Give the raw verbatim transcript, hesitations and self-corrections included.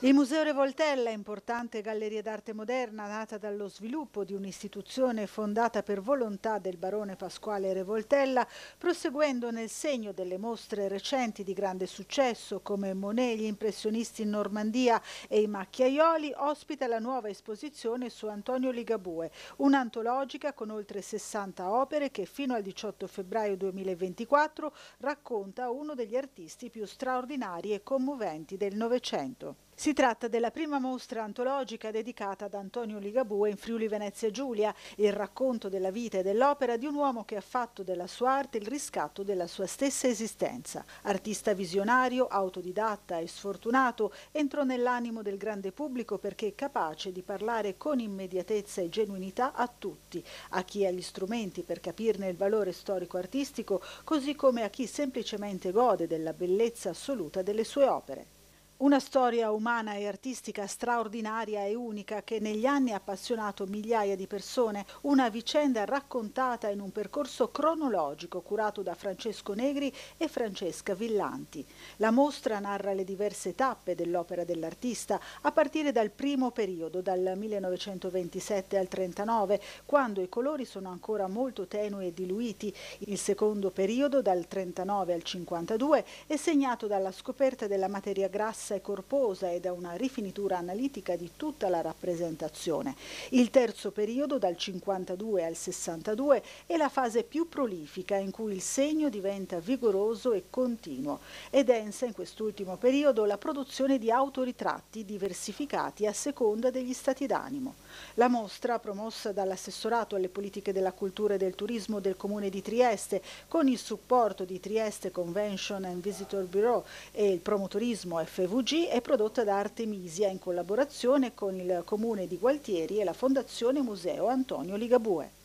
Il Museo Revoltella, importante galleria d'arte moderna nata dallo sviluppo di un'istituzione fondata per volontà del barone Pasquale Revoltella, proseguendo nel segno delle mostre recenti di grande successo come Monet, gli impressionisti in Normandia e i macchiaioli, ospita la nuova esposizione su Antonio Ligabue, un'antologica con oltre sessanta opere che fino al diciotto febbraio duemilaventiquattro racconta uno degli artisti più straordinari e commoventi del Novecento. Si tratta della prima mostra antologica dedicata ad Antonio Ligabue in Friuli Venezia Giulia, il racconto della vita e dell'opera di un uomo che ha fatto della sua arte il riscatto della sua stessa esistenza. Artista visionario, autodidatta e sfortunato, entrò nell'animo del grande pubblico perché è capace di parlare con immediatezza e genuinità a tutti, a chi ha gli strumenti per capirne il valore storico-artistico, così come a chi semplicemente gode della bellezza assoluta delle sue opere. Una storia umana e artistica straordinaria e unica che negli anni ha appassionato migliaia di persone, una vicenda raccontata in un percorso cronologico curato da Francesco Negri e Francesca Villanti. La mostra narra le diverse tappe dell'opera dell'artista, a partire dal primo periodo, dal millenovecentoventisette al trentanove, quando i colori sono ancora molto tenui e diluiti. Il secondo periodo, dal trentanove al cinquantadue, è segnato dalla scoperta della materia grassa e corposa e da una rifinitura analitica di tutta la rappresentazione. Il terzo periodo, dal cinquantadue al sessantadue, è la fase più prolifica in cui il segno diventa vigoroso e continuo. È densa in quest'ultimo periodo la produzione di autoritratti diversificati a seconda degli stati d'animo. La mostra, promossa dall'assessorato alle politiche della cultura e del turismo del Comune di Trieste, con il supporto di Trieste Convention and Visitor Bureau e il Promotorismo F V G, è prodotta da Artemisia in collaborazione con il Comune di Gualtieri e la Fondazione Museo Antonio Ligabue.